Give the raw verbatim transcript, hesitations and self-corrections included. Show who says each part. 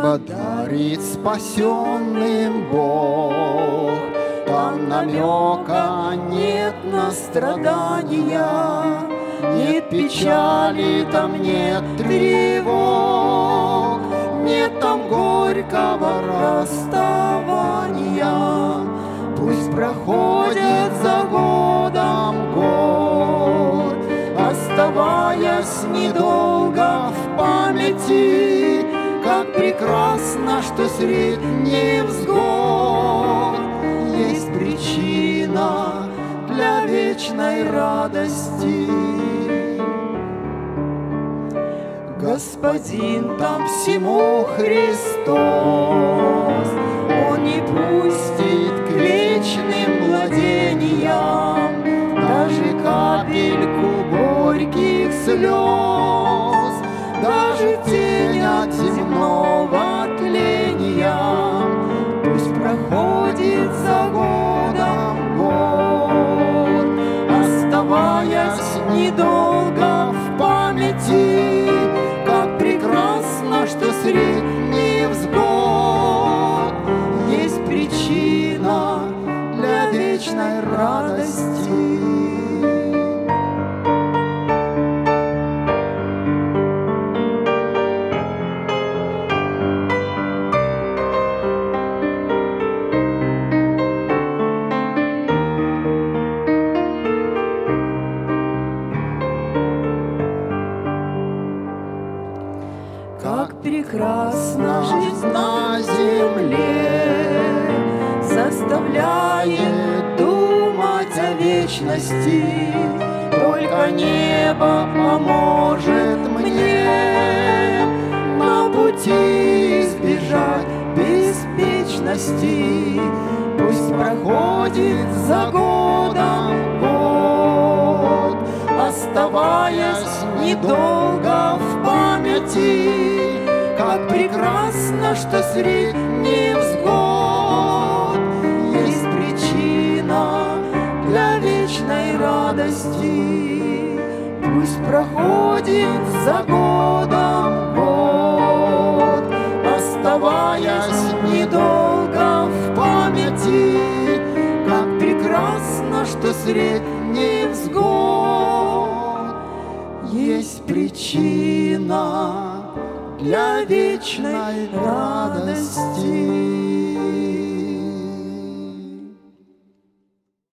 Speaker 1: подарит спасенным Бог. Там намека нет на страдания, нет печали, там нет тревог, нет там горького расставания. Пусть проходит за годом год, оставаясь недолго в памяти, как прекрасно, что средь невзгод есть причина для вечной радости. Господин там всему Христос, Он не пустит к вечным владениям даже капельку горьких слез, даже тень от земного тления. Пусть проходит за годом год, оставаясь недолго в памяти, как прекрасно, что средь невзгод есть причина для вечной радости. Прекрасна жизнь на земле, заставляет думать о вечности. Только небо поможет мне на пути избежать беспечности. Пусть проходит за годом год, оставаясь недолго в памяти, как прекрасно, что средь невзгод есть причина для вечной радости. Пусть проходит за годом год, оставаясь недолго в памяти, как прекрасно, что средь невзгод есть причина для вечной радости.